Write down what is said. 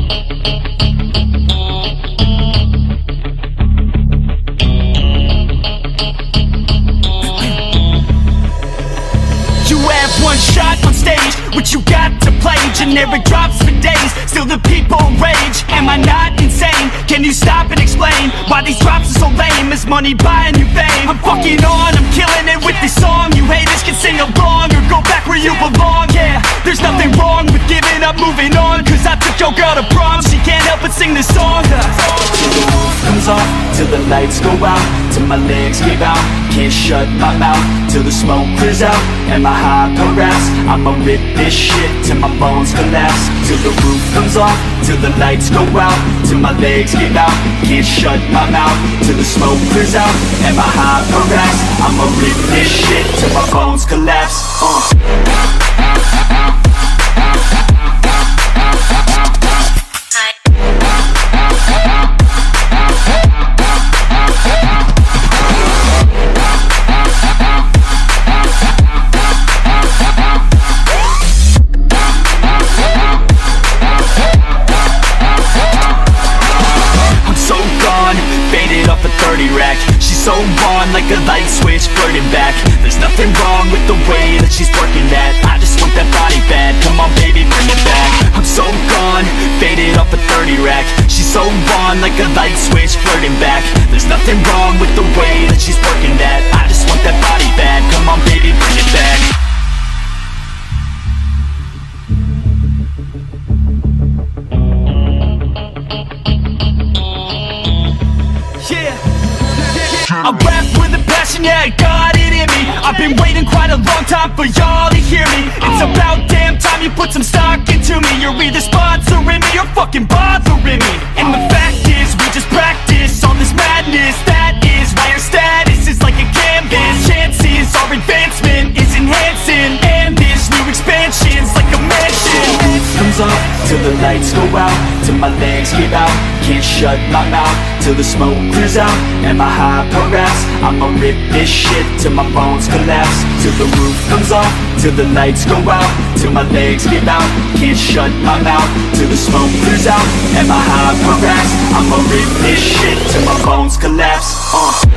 One shot on stage, what you got to play? Generic drops for days, still the people rage. Am I not insane? Can you stop and explain why these drops are so lame? Is money buying you fame? I'm fucking on, I'm killing it with this song. You haters can sing along or go back where you belong. Yeah, there's nothing wrong with giving up, moving on. Cause I took your girl to prom, she can't help but sing this song. Till the roof comes off, till the lights go out, till my legs give out, can't shut my mouth, till the smoke clears out, and my high progress. I'ma rip this shit till my bones collapse. Till the roof comes off, till the lights go out, till my legs give out, can't shut my mouth, till the smoke clears out, and my high progress. I'ma rip this shit till my bones collapse. She's so on like a light switch, flirting back. There's nothing wrong with the way that she's working that. I just want that body bad, come on baby, bring it back. I'm so gone, faded off a 30 rack. She's so on like a light switch, flirting back. There's nothing wrong with the way that she's working that. I just want that body bad, come on baby, bring it back. I rap with a passion, yeah, I got it in me. I've been waiting quite a long time for y'all to hear me. It's about damn time you put some stock into me. You're either sponsoring me or fucking bothering me. And the fact is, we just practice all this madness. That is why your status is like a canvas. Chances our advancement is enhancing, and this new expansion's like a mansion. Comes off, till the lights go out, till my legs give out, can't shut my mouth, till the smoke clears out, and my high progress. I'ma rip this shit till my bones collapse. Till the roof comes off, till the lights go out, till my legs give out, can't shut my mouth, till the smoke clears out, and my high progress. I'ma rip this shit till my bones collapse.